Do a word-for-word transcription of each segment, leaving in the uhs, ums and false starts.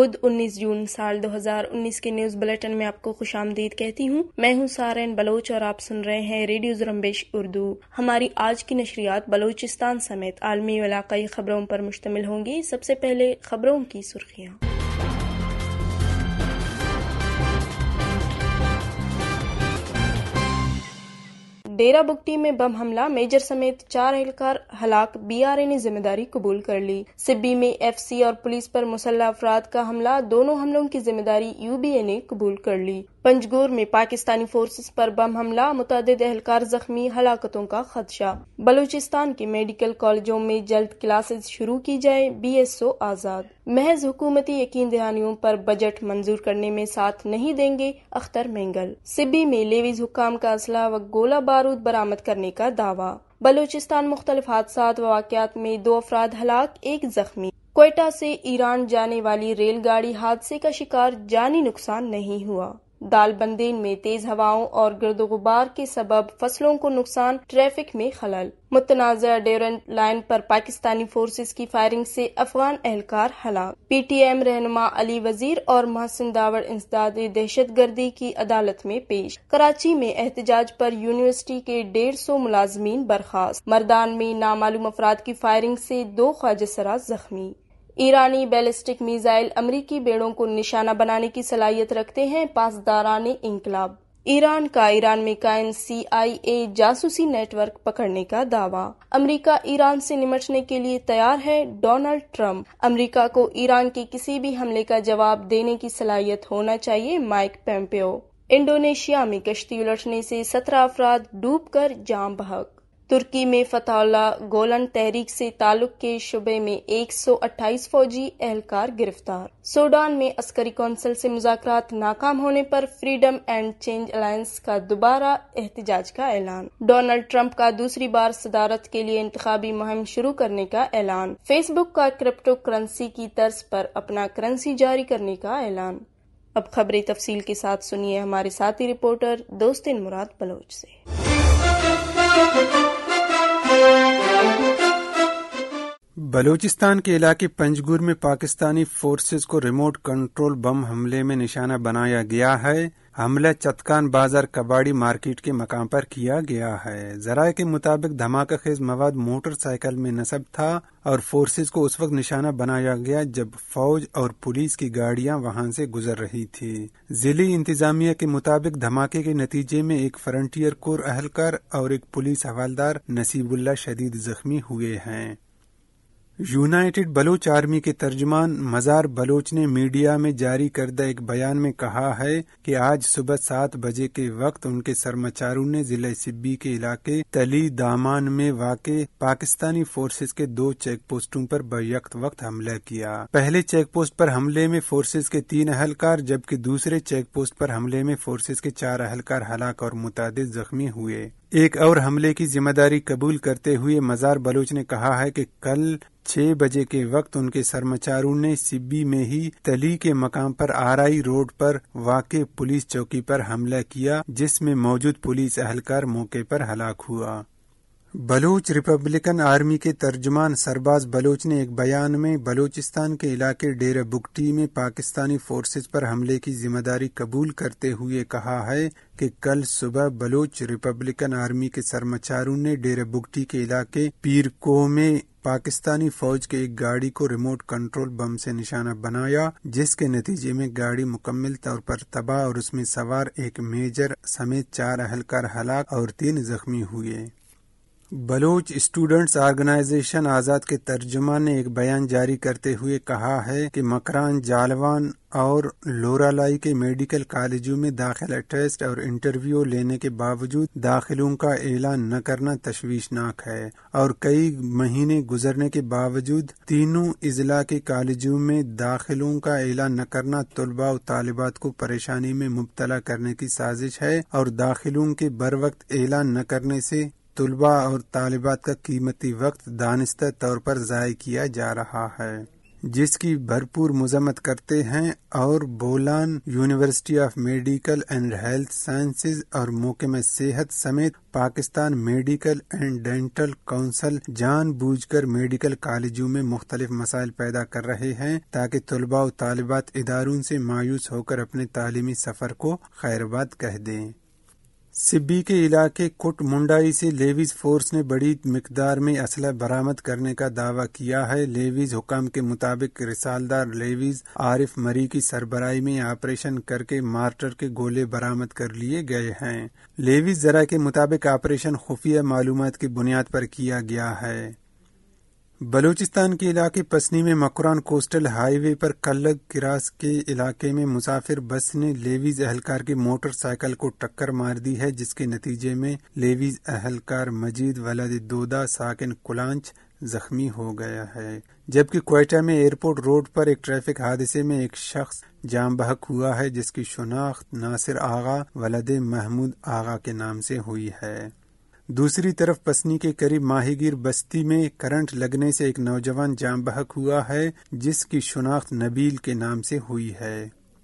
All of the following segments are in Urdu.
بدھ انیس جون سال دو ہزار انیس کے نیوز بلیٹن میں آپ کو خوش آمدید کہتی ہوں۔ میں ہوں سارین بلوچ اور آپ سن رہے ہیں ریڈیو زرمبیش اردو۔ ہماری آج کی نشریات بلوچستان سمیت عالمی و علاقائی خبروں پر مشتمل ہوں گی۔ سب سے پہلے خبروں کی سرخیاں۔ ڈیرہ بگٹی میں بم حملہ، میجر سمیت چار اہلکار ہلاک، بی آر اے نے ذمہ داری قبول کر لی۔ سبی میں ایف سی اور پولیس پر مسلح افراد کا حملہ، دونوں حملوں کی ذمہ داری یو بی اے نے قبول کر لی۔ پنجگور میں پاکستانی فورسز پر بم حملہ، متعدد اہلکار زخمی، ہلاکتوں کا خدشہ۔ بلوچستان کے میڈیکل کالجوں میں جلد کلاسز شروع کی جائیں، بی ایس او آزاد۔ محض حکومتی یقین دہانیوں پر بجٹ منظور کرنے میں ساتھ نہیں دیں گے، اختر مینگل۔ سبی میں لیویز حکام کا اسلحہ و گولہ بارود برآمد کرنے کا دعویٰ۔ بلوچستان مختلف حادثات و واقعات میں دو افراد ہلاک، ایک زخمی۔ کوئٹہ سے ایران جانے والی ریل گاڑی حادثے کا شکار، جانی نقصان نہیں ہوا۔ دال بندین میں تیز ہواؤں اور گرد و غبار کے سبب فصلوں کو نقصان، ٹریفک میں خلل۔ متنازع ڈیورنٹ لائن پر پاکستانی فورسز کی فائرنگ سے افغان اہلکار ہلاک۔ پی ٹی ایم رہنما علی وزیر اور محسن داوڑ انسداد دہشت گردی کی عدالت میں پیش۔ کراچی میں احتجاج پر یونیورسٹی کے ڈیڑھ سو ملازمین برخاست۔ مردان میں نامعلوم افراد کی فائرنگ سے دو خواجہ سرا زخمی۔ ایرانی بیلسٹک میزائل امریکی بیڑوں کو نشانہ بنانے کی صلاحیت رکھتے ہیں، پاسداران انقلاب۔ ایران کا ایران میں قائم سی آئی اے جاسوسی نیٹ ورک پکڑنے کا دعویٰ۔ امریکہ ایران سے نمٹنے کے لیے تیار ہے، ڈونلڈ ٹرمپ۔ امریکہ کو ایران کے کسی بھی حملے کا جواب دینے کی صلاحیت ہونا چاہیے، مائک پومپیو۔ انڈونیشیا میں کشتی الٹنے سے سترہ افراد ڈوب کر جاں بحق۔ ترکی میں فتح اللہ گولن تحریک سے تعلق کے شبے میں ایک سو اٹھائیس فوجی اہلکار گرفتار۔ سوڈان میں عسکری کونسل سے مذاکرات ناکام ہونے پر فریڈم اینڈ چینج الائنس کا دوبارہ احتجاج کا اعلان۔ ڈونلڈ ٹرمپ کا دوسری بار صدارت کے لیے انتخابی مہم شروع کرنے کا اعلان۔ فیس بک کا کرپٹو کرنسی کی طرز پر اپنا کرنسی جاری کرنے کا اعلان۔ اب خبریں تفصیل کے ساتھ سنیے ہمارے ساتھی رپورٹر دوستن مراد بلوچ سے۔ بلوچستان کے علاقے پنجگور میں پاکستانی فورسز کو ریموٹ کنٹرول بم حملے میں نشانہ بنایا گیا ہے۔ حملہ چتکان بازار کباڑی مارکیٹ کے مقام پر کیا گیا ہے۔ ذرائع کے مطابق دھماکہ خیز مواد موٹر سائیکل میں نصب تھا اور فورسز کو اس وقت نشانہ بنایا گیا جب فوج اور پولیس کی گاڑیاں وہاں سے گزر رہی تھی۔ ضلعی انتظامیہ کے مطابق دھماکے کے نتیجے میں ایک فرنٹیئر کور اہلکار اور ایک پولیس حوالدار نصیب اللہ شدید زخمی ہوئے ہیں۔ یونائیٹڈ بلوچ آرمی کے ترجمان مزار بلوچ نے میڈیا میں جاری کردہ ایک بیان میں کہا ہے کہ آج صبح سات بجے کے وقت ان کے سرمچاروں نے ضلع سبی کے علاقے تلی دامان میں واقع پاکستانی فورسز کے دو چیک پوسٹوں پر بیک وقت حملہ کیا۔ پہلے چیک پوسٹ پر حملے میں فورسز کے تین اہلکار جبکہ دوسرے چیک پوسٹ پر حملے میں فورسز کے چار اہلکار ہلاک اور متعدد زخمی ہوئے۔ ایک اور حملے کی ذمہ داری قبول کرتے ہوئے مزار بلوچ نے کہا ہے کہ کل چھ بجے کے وقت ان کے سرمچاروں نے سبی میں ہی تلی کے مقام پر آرائی روڈ پر واقع پولیس چوکی پر حملہ کیا جس میں موجود پولیس اہلکار موقع پر ہلاک ہوا۔ بلوچ ریپبلکن آرمی کے ترجمان سرباز بلوچ نے ایک بیان میں بلوچستان کے علاقے ڈیرہ بگٹی میں پاکستانی فورسز پر حملے کی ذمہ داری قبول کرتے ہوئے کہا ہے کہ کل صبح بلوچ ریپبلکن آرمی کے سرمچاروں نے ڈیرہ بگٹی کے علاقے پیر کوہ میں پاکستانی فوج کے ایک گاڑی کو ریموٹ کنٹرول بم سے نشانہ بنایا جس کے نتیجے میں گاڑی مکمل طور پر تباہ اور اس میں سوار ایک میجر سمیت چار اہلکار ہلاک اور تین زخمی ہوئے۔ بلوچ اسٹوڈنٹس آرگنائزیشن آزاد کے ترجمان نے ایک بیان جاری کرتے ہوئے کہا ہے کہ مکران، جالوان اور لورالائی کے میڈیکل کالجوں میں داخلہ ٹیسٹ اور انٹرویو لینے کے باوجود داخلوں کا اعلان نہ کرنا تشویشناک ہے اور کئی مہینے گزرنے کے باوجود تینوں اضلاع کے کالجوں میں داخلوں کا اعلان نہ کرنا طلباء و طالبات کو پریشانی میں مبتلا کرنے کی سازش ہے اور داخلوں کے بروقت اعلان نہ کرنے سے طلباء اور طالبات کا قیمتی وقت دانستہ طور پر ضائع کیا جا رہا ہے۔ جس کی بھرپور مذمت کرتے ہیں اور Bolan university of medical and health sciences اور محکمہ صحت سمیت Pakistan medical and dental council جان بوجھ کر میڈیکل کالجوں میں مختلف مسائل پیدا کر رہے ہیں تاکہ طلباء و طالبات اداروں سے مایوس ہو کر اپنے تعلیمی سفر کو خیرباد کہہ دیں۔ سبی کے علاقے کٹ منڈائی سے لیویز فورس نے بڑی مقدار میں اسلحہ برآمد کرنے کا دعویٰ کیا ہے۔ لیویز حکام کے مطابق رسالدار لیویز عارف مری کی سربراہی میں آپریشن کر کے مارٹر کے گولے برآمد کر لیے گئے ہیں۔ لیویز ذرائع کے مطابق آپریشن خفیہ معلومات کی بنیاد پر کیا گیا ہے۔ بلوچستان کے علاقے پسنی میں مکران کوسٹل ہائی وے پر کلگ کراس کے علاقے میں مسافر بس نے لیویز اہلکار کی موٹر سائیکل کو ٹکر مار دی ہے، جس کے نتیجے میں لیویز اہلکار مجید ولد دودا ساکن کلانچ زخمی ہو گیا ہے، جبکہ کوئٹہ میں ایئرپورٹ روڈ پر ایک ٹریفک حادثے میں ایک شخص جاں بحق ہوا ہے، جس کی شناخت ناصر آغا ولد محمود آغا کے نام سے ہوئی ہے۔ دوسری طرف پسنی کے قریب ماہی گیر بستی میں کرنٹ لگنے سے ایک نوجوان جاں بحق ہوا ہے، جس کی شناخت نبیل کے نام سے ہوئی ہے۔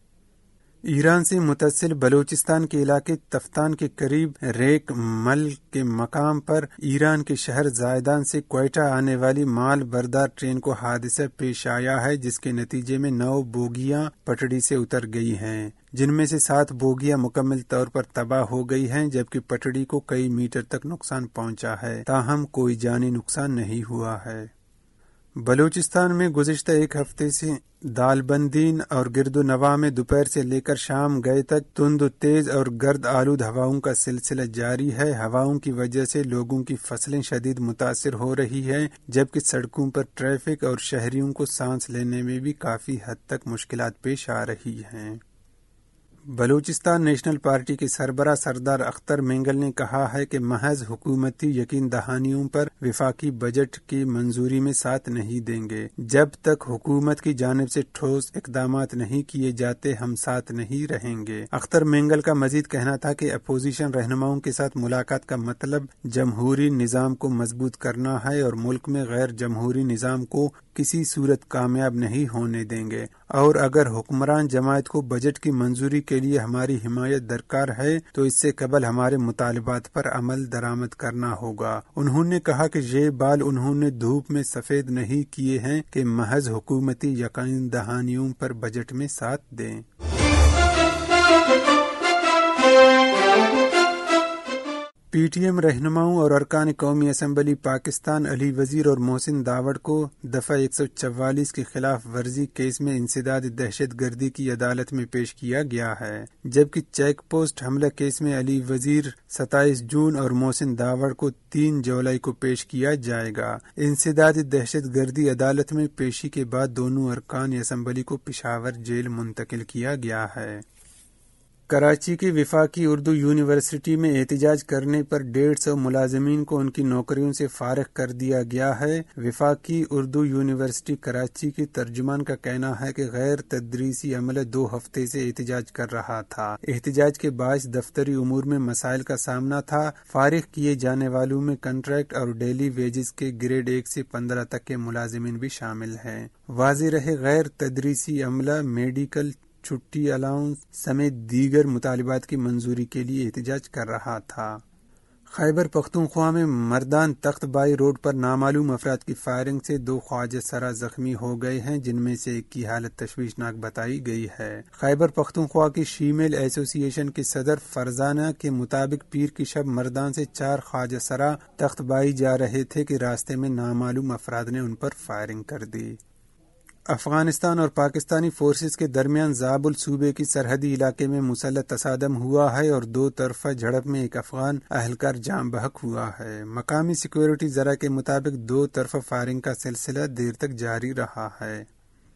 ایران سے متصل بلوچستان کے علاقے تفتان کے قریب ریک مل کے مقام پر ایران کے شہر زائدان سے کوئٹہ آنے والی مال بردار ٹرین کو حادثہ پیش آیا ہے، جس کے نتیجے میں نو بوگیاں پٹڑی سے اتر گئی ہیں، جن میں سے سات بوگیاں مکمل طور پر تباہ ہو گئی ہیں، جبکہ پٹڑی کو کئی میٹر تک نقصان پہنچا ہے، تاہم کوئی جانی نقصان نہیں ہوا ہے۔ بلوچستان میں گزشتہ ایک ہفتے سے دال بندین اور گرد و نواح میں دوپہر سے لے کر شام گئے تک تند و تیز اور گرد آلود ہواؤں کا سلسلہ جاری ہے۔ ہواؤں کی وجہ سے لوگوں کی فصلیں شدید متاثر ہو رہی ہیں، جبکہ سڑکوں پر ٹریفک اور شہریوں کو سانس لینے میں بھی کافی حد تک مشکلات پیش آ رہی ہیں۔ بلوچستان نیشنل پارٹی کے سربراہ سردار اختر مینگل نے کہا ہے کہ محض حکومتی یقین دہانیوں پر وفاقی بجٹ کی منظوری میں ساتھ نہیں دیں گے۔ جب تک حکومت کی جانب سے ٹھوس اقدامات نہیں کیے جاتے ہم ساتھ نہیں رہیں گے۔ اختر مینگل کا مزید کہنا تھا کہ اپوزیشن رہنماؤں کے ساتھ ملاقات کا مطلب جمہوری نظام کو مضبوط کرنا ہے اور ملک میں غیر جمہوری نظام کو کسی صورت کامیاب نہیں ہونے دیں گے، اور اگر حکمران جماعت کو بجٹ کی منظوری کے لیے ہماری حمایت درکار ہے تو اس سے قبل ہمارے مطالبات پر عمل درآمد کرنا ہوگا۔ انہوں نے کہا کہ یہ بال انہوں نے دھوپ میں سفید نہیں کیے ہیں کہ محض حکومتی یقین دہانیوں پر بجٹ میں ساتھ دیں۔ پی ٹی ایم رہنماؤں اور ارکان قومی اسمبلی پاکستان علی وزیر اور محسن داوڑ کو دفعہ ایک سو چوالیس کی خلاف ورزی کیس میں انسداد دہشت گردی کی عدالت میں پیش کیا گیا ہے، جبکہ چیک پوسٹ حملہ کیس میں علی وزیر ستائیس جون اور محسن داوڑ کو تین جولائی کو پیش کیا جائے گا۔ انسداد دہشت گردی عدالت میں پیشی کے بعد دونوں ارکان اسمبلی کو پشاور جیل منتقل کیا گیا ہے۔ کراچی کی وفاقی اردو یونیورسٹی میں احتجاج کرنے پر ڈیڑھ سو ملازمین کو ان کی نوکریوں سے فارغ کر دیا گیا ہے۔ وفاقی اردو یونیورسٹی کراچی کی ترجمان کا کہنا ہے کہ غیر تدریسی عملہ دو ہفتے سے احتجاج کر رہا تھا۔ احتجاج کے باعث دفتری امور میں مسائل کا سامنا تھا۔ فارغ کیے جانے والوں میں کنٹریکٹ اور ڈیلی ویجز کے گریڈ ایک سے پندرہ تک کے ملازمین بھی شامل ہیں۔ واضح رہے غیر تدریسی عملہ میڈیکل چھٹی الاؤنس سمیت دیگر مطالبات کی منظوری کے لیے احتجاج کر رہا تھا۔ خیبر پختونخوا میں مردان تخت بائی روڈ پر نامعلوم افراد کی فائرنگ سے دو خواجہ سرا زخمی ہو گئے ہیں، جن میں سے ایک کی حالت تشویشناک بتائی گئی ہے۔ خیبر پختونخوا کی شیمیل ایسوسی ایشن کے صدر فرزانہ کے مطابق پیر کی شب مردان سے چار خواجہ سرا تخت بائی جا رہے تھے کہ راستے میں نامعلوم افراد نے ان پر فائرنگ کر دی۔ افغانستان اور پاکستانی فورسز کے درمیان زابل صوبے کی سرحدی علاقے میں مسلح تصادم ہوا ہے اور دو طرفہ جھڑپ میں ایک افغان اہلکار جاں بحق ہوا ہے۔ مقامی سیکیورٹی ذرائع کے مطابق دو طرفہ فائرنگ کا سلسلہ دیر تک جاری رہا ہے۔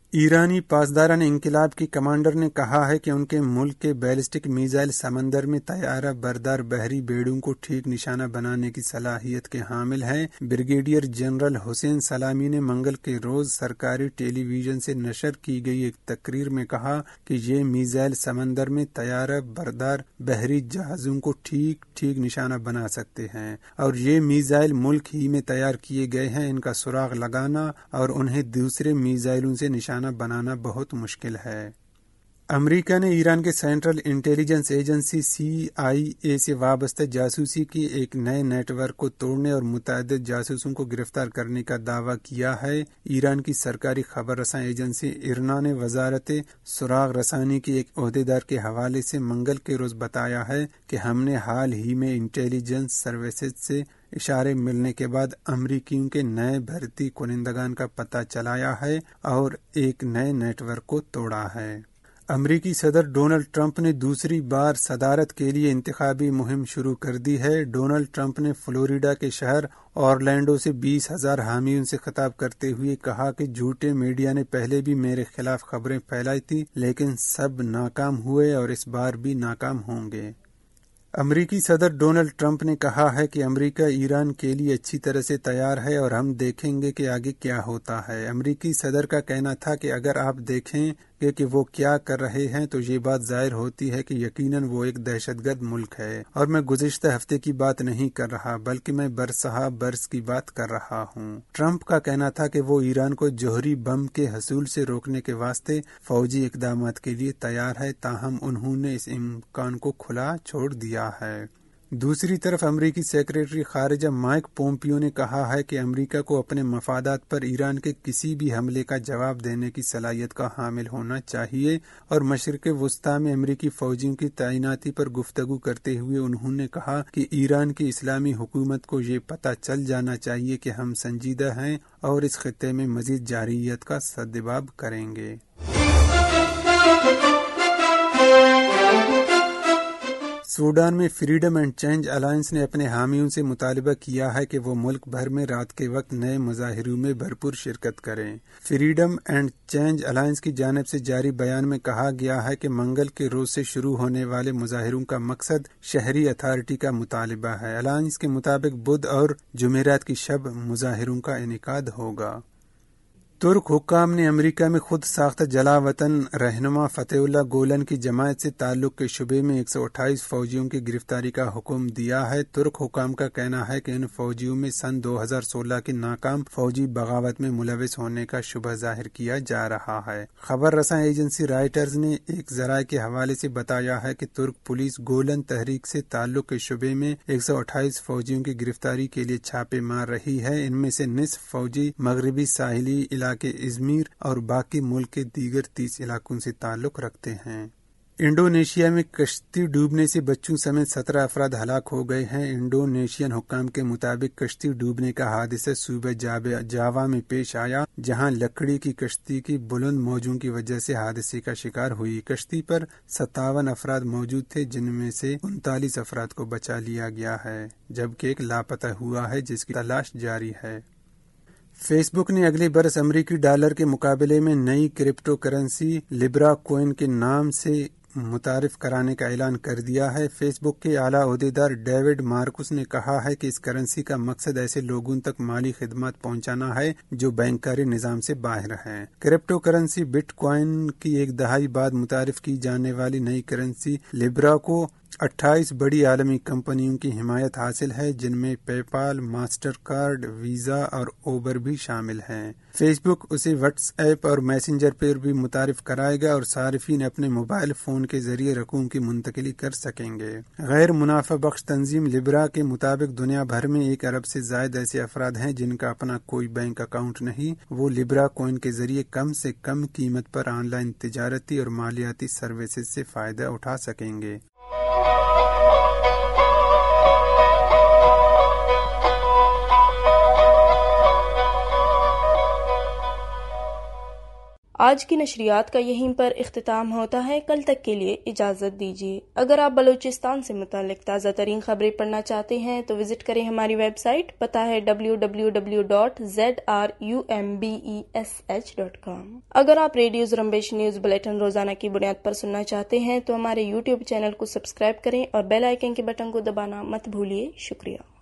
ایرانی پاسداران انقلاب کی کمانڈر نے کہا ہے کہ ان کے ملک کے بیلسٹک میزائل سمندر میں طیارہ بردار بحری بیڑوں کو ٹھیک نشانہ بنانے کی صلاحیت کے حامل ہیں۔ بریگیڈیئر جنرل حسین سلامی نے منگل کے روز سرکاری ٹیلی ویژن سے نشر کی گئی ایک تقریر میں کہا کہ یہ میزائل سمندر میں طیارہ بردار بحری جہازوں کو ٹھیک ٹھیک نشانہ بنا سکتے ہیں، اور یہ میزائل ملک ہی میں تیار کیے گئے ہیں۔ ان کا سراغ لگانا اور انہیں دوسرے میزائلوں سے نشانہ بنانا بہت مشکل ہے۔ امریکہ نے ایران کے central intelligence agency C I A سے وابستہ جاسوسی کی ایک نئے نیٹ ورک کو توڑنے اور متعدد جاسوسوں کو گرفتار کرنے کا دعویٰ کیا ہے۔ ایران کی سرکاری خبر رساں ایجنسی ایرنا نے وزارت سراغ رسانی کی ایک عہدیدار کے حوالے سے منگل کے روز بتایا ہے کہ ہم نے حال ہی میں انٹیلیجنس سروسز سے اشارے ملنے کے بعد امریکیوں کے نئے بھرتی کنندگان کا پتہ چلایا ہے اور ایک نئے نیٹ ورک کو توڑا ہے۔ امریکی صدر ڈونلڈ ٹرمپ نے دوسری بار صدارت کے لیے انتخابی مہم شروع کر دی ہے۔ ڈونلڈ ٹرمپ نے فلوریڈا کے شہر اورلینڈو سے بیس ہزار حامیوں سے خطاب کرتے ہوئے کہا کہ جھوٹے میڈیا نے پہلے بھی میرے خلاف خبریں پھیلائی تھی، لیکن سب ناکام ہوئے اور اس بار بھی ناکام ہوں گے۔ امریکی صدر ڈونلڈ ٹرمپ نے کہا ہے کہ امریکہ ایران کے لیے اچھی طرح سے تیار ہے اور ہم دیکھیں گے کہ آگے کیا ہوتا ہے۔ امریکی صدر کا کہنا تھا کہ اگر آپ دیکھیں گے کہ وہ کیا کر رہے ہیں تو یہ بات ظاہر ہوتی ہے کہ یقیناً وہ ایک دہشت گرد ملک ہے، اور میں گزشتہ ہفتے کی بات نہیں کر رہا بلکہ میں برسہ برس کی بات کر رہا ہوں۔ ٹرمپ کا کہنا تھا کہ وہ ایران کو جوہری بم کے حصول سے روکنے کے واسطے فوجی اقدامات کے لیے تیار ہے، تاہم انہوں نے اس امکان کو کھلا چھوڑ دیا ہے۔ دوسری طرف امریکی سیکریٹری خارجہ مائک پومپیو نے کہا ہے کہ امریکہ کو اپنے مفادات پر ایران کے کسی بھی حملے کا جواب دینے کی صلاحیت کا حامل ہونا چاہیے، اور مشرق وسطیٰ میں امریکی فوجیوں کی تعیناتی پر گفتگو کرتے ہوئے انہوں نے کہا کہ ایران کی اسلامی حکومت کو یہ پتہ چل جانا چاہیے کہ ہم سنجیدہ ہیں اور اس خطے میں مزید جارحیت کا سدباب کریں گے۔ سوڈان میں فریڈم اینڈ چینج الائنس نے اپنے حامیوں سے مطالبہ کیا ہے کہ وہ ملک بھر میں رات کے وقت نئے مظاہروں میں بھرپور شرکت کریں۔ فریڈم اینڈ چینج الائنس کی جانب سے جاری بیان میں کہا گیا ہے کہ منگل کے روز سے شروع ہونے والے مظاہروں کا مقصد شہری اتھارٹی کا مطالبہ ہے۔ الائنس کے مطابق بدھ اور جمعرات کی شب مظاہروں کا انعقاد ہوگا۔ ترک حکام نے امریکہ میں خود ساختہ جلا وطن رہنما فتح اللہ گولن کی جماعت سے تعلق کے شبے میں ایک سو اٹھائیس فوجیوں کی گرفتاری کا حکم دیا ہے۔ ترک حکام کا کہنا ہے کہ ان فوجیوں میں سن دو ہزار سولہ کی ناکام فوجی بغاوت میں ملوث ہونے کا شبہ ظاہر کیا جا رہا ہے۔ خبر رساں ایجنسی رائٹرز نے ایک ذرائع کے حوالے سے بتایا ہے کہ ترک پولیس گولن تحریک سے تعلق کے شبے میں ایک سو اٹھائیس فوجیوں کی گرفتاری کے لیے چھاپے مار رہی ہے۔ ان میں سے نصف فوجی مغربی ساحلی علاقے کہ ازمیر اور باقی ملک کے دیگر تیس علاقوں سے تعلق رکھتے ہیں۔ انڈونیشیا میں کشتی ڈوبنے سے بچوں سمیت سترہ افراد ہلاک ہو گئے ہیں۔ انڈونیشین حکام کے مطابق کشتی ڈوبنے کا حادثہ صوبہ جاوا میں پیش آیا، جہاں لکڑی کی کشتی کی بلند موجوں کی وجہ سے حادثے کا شکار ہوئی۔ کشتی پر ستاون افراد موجود تھے، جن میں سے انتالیس افراد کو بچا لیا گیا ہے، جبکہ ایک لاپتہ ہوا ہے جس کی تلاش جاری ہے۔ فیس بک نے اگلے برس امریکی ڈالر کے مقابلے میں نئی کرپٹو کرنسی لیبرا کوئن کے نام سے متعارف کرانے کا اعلان کر دیا ہے۔ فیس بک کے اعلیٰ عہدیدار ڈیوڈ مارکس نے کہا ہے کہ اس کرنسی کا مقصد ایسے لوگوں تک مالی خدمات پہنچانا ہے جو بینکاری نظام سے باہر ہیں۔ کرپٹو کرنسی بٹ کوائن کی ایک دہائی بعد متعارف کی جانے والی نئی کرنسی لیبرا کو اٹھائیس بڑی عالمی کمپنیوں کی حمایت حاصل ہے، جن میں PayPal, Mastercard, Visa اور اوبر بھی شامل ہیں۔ فیس بک اسے واٹس ایپ اور میسنجر پر بھی متعارف کرائے گا اور صارفین اپنے موبائل فون کے ذریعے رقوم کی منتقلی کر سکیں گے۔ غیر منافع بخش تنظیم لیبرا کے مطابق دنیا بھر میں ایک ارب سے زائد ایسے افراد ہیں جن کا اپنا کوئی بینک اکاؤنٹ نہیں۔ وہ لیبرا کوئن کے ذریعے کم سے کم قیمت پر آن لائن تجارتی اور مالیاتی سروسز سے فائدہ اٹھا سکیں گے۔ آج کی نشریات کا یہیں پر اختتام ہوتا ہے. کل تک کے لیے اجازت دیجیے. اگر آپ بلوچستان سے متعلق تازہ ترین خبریں پڑھنا چاہتے ہیں تو وزٹ کریں ہماری ویب سائٹ. پتہ ہے W W W dot Z R U M B E S H dot com. اگر آپ ریڈیو زرمبیش نیوز بلیٹن روزانہ کی بنیاد پر سننا چاہتے ہیں تو ہمارے یوٹیوب چینل کو سبسکرائب کریں اور بیل آئیکن کے بٹن کو دبانا مت بھولیے. شکریہ.